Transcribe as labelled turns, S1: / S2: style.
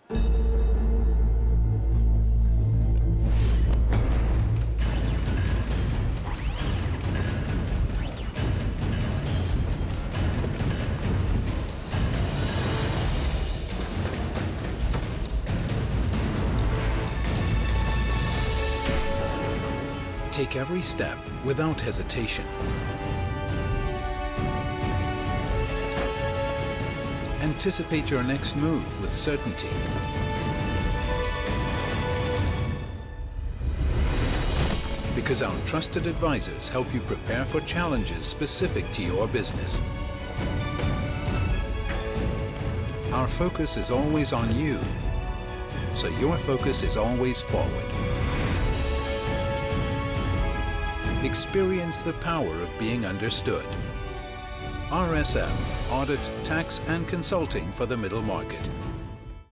S1: Take every step without hesitation. Anticipate your next move with certainty. Because our trusted advisors help you prepare for challenges specific to your business. Our focus is always on you, so your focus is always forward. Experience the power of being understood. RSM, Audit, Tax and Consulting for the Middle Market.